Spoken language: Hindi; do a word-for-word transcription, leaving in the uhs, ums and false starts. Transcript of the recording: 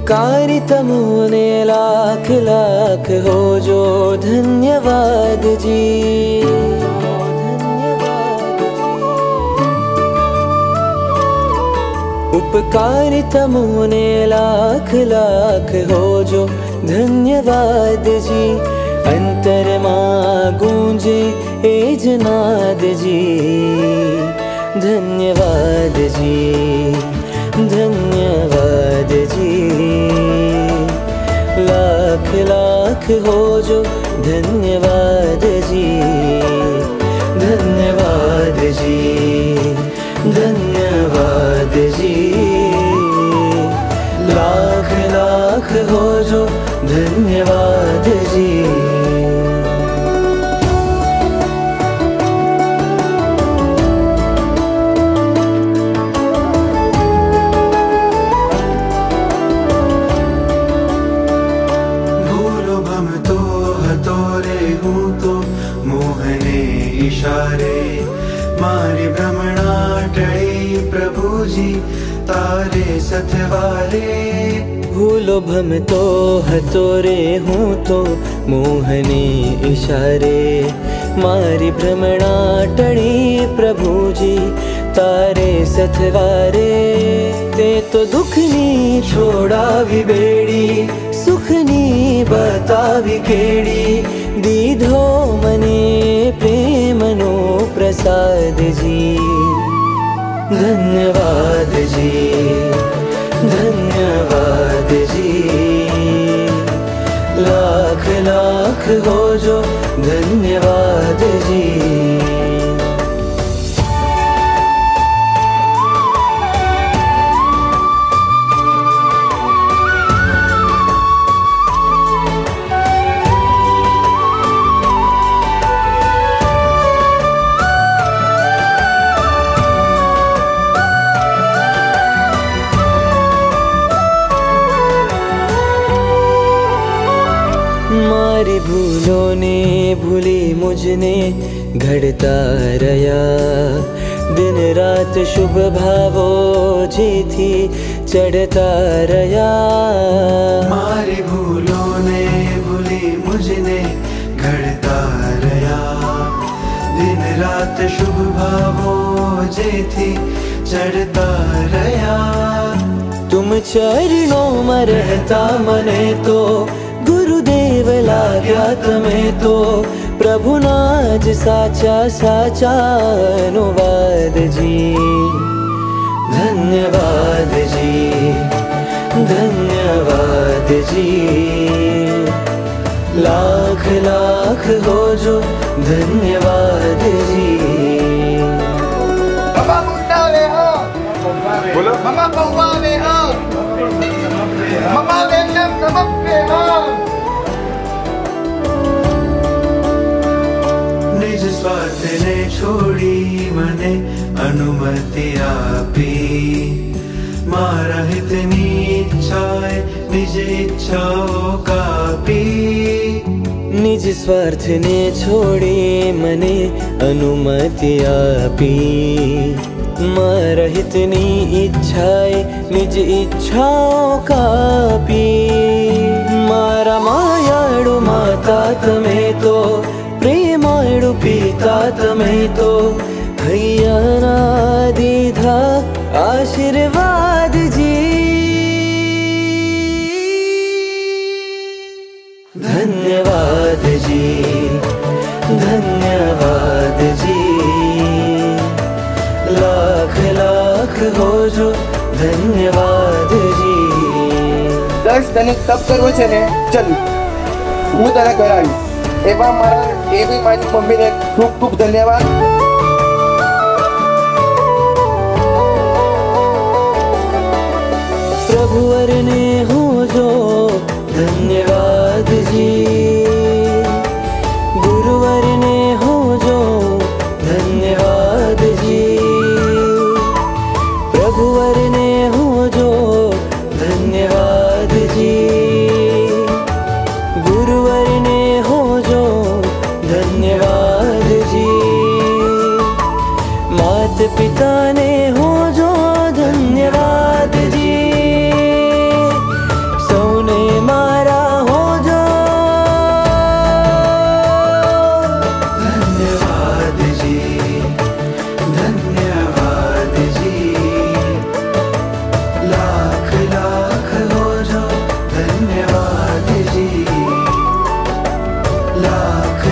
उपकारी तमूने लाख लाख हो जो धन्यवाद जी। उपकारी तमूने लाख लाख हो जो धन्यवाद जी। अंतर मां गूंजे ए जनाद जी। धन्यवाद जी, धन्यवाद जी। लाख लाख हो जो धन्यवाद जी। धन्यवाद जी, धन्यवाद जी। लाख लाख हो जो धन्यवाद जी। इशारे मारी भ्रमणा टड़ी प्रभु जी तारे सथवारे। भूलो भम तो हतोरे हूँ तो मोहने इशारे मारी भ्रमणा टड़ी प्रभु जी तारे सथवारे। ते तो दुखनी छोड़ावी बेड़ी सुखनी बतावी केड़ी। दीधो मने प्रेमनो प्रसाद जी। धन्यवाद जी, धन्यवाद जी। लाख लाख हो जो धन्यवाद जी। मारी भूलों ने भूली मुझने घड़ता रया। दिन रात शुभ भावो जी थी चढ़ता रया। मारी भूलों ने भूली मुझने घड़ता रया। दिन रात शुभ भावो जी थी चढ़ता रया। तुम चरणों में रहता मने तो गुरुदेव लाग्या तमें तो। प्रभु नाज साचा साचा अनुवाद जी। धन्यवाद जी, धन्यवाद जी। लाख लाख हो जो धन्यवाद जी। ममा मुंडा वे हो बोलो ममा पौवा वे हो ममा वे नम नमस्ते हो। निज स्वार्थ ने छोड़ी मने अनुमति आपी। मारा हितनी इच्छाए निज इच्छाओं का पी। निज स्वार्थ ने छोड़ी मने अनुमति आपी। मारा हितनी इच्छाए निज इच्छाओं का पी। मारा मायाड़ू माता तमें तो प्रेमाड़ू पिता तमें तो। भैया ना दीधा आशीर्वाद जी। धन्यवाद जी, धन्यवाद जी। लाख लाख हो जो धन्यवाद जी। दस तने तब करવો છે ને ચલ હું તને કરાવીશ। એવા મારા એવી મારી મમ્મીને ખૂબ ખૂબ ધન્યવાદ। प्रभुवर ने हो जो धन्यवाद जी। गुरुवर ने हो जो धन्यवाद जी। प्रभुवर ने हो जो धन्यवाद जी। गुरुवर ने हो जो धन्यवाद जी। मात पिता ने हो जो धन्यवाद जी। लाख